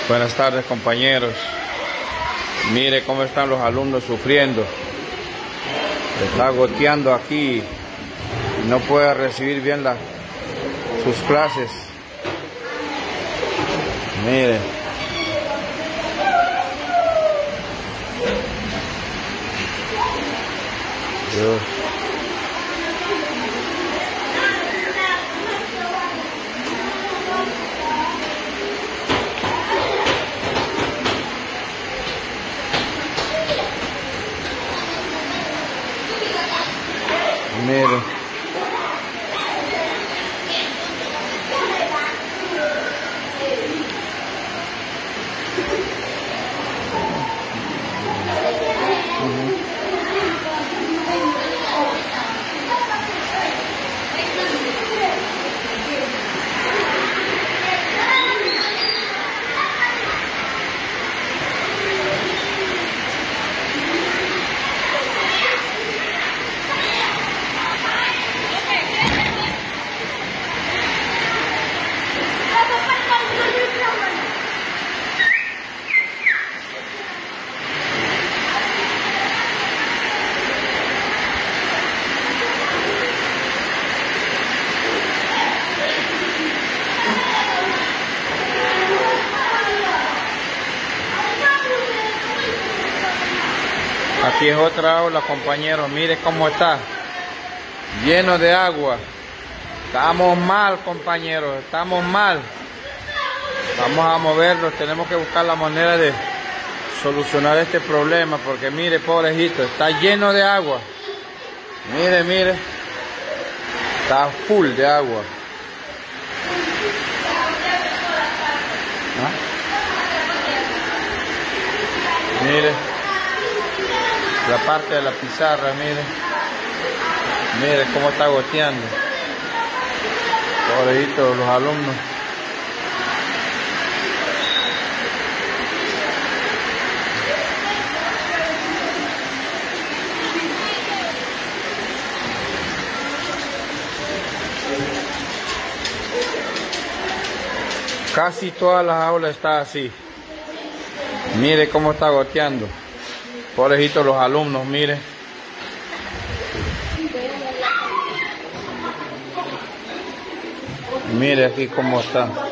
Buenas tardes, compañeros. Mire cómo están los alumnos sufriendo. Está goteando aquí y no puede recibir bien sus clases. Mire. Dios. Mire. Aquí es otra aula, compañeros. Mire cómo está. Lleno de agua. Estamos mal, compañeros. Estamos mal. Vamos a movernos. Tenemos que buscar la manera de solucionar este problema. Porque mire, pobrecito, está lleno de agua. Mire, mire. Está full de agua. ¿Ah? Mire. La parte de la pizarra, mire. Mire cómo está goteando. Pobrecitos los alumnos. Casi todas las aulas están así. Mire cómo está goteando. Pobrecitos los alumnos, mire. Mire aquí cómo está.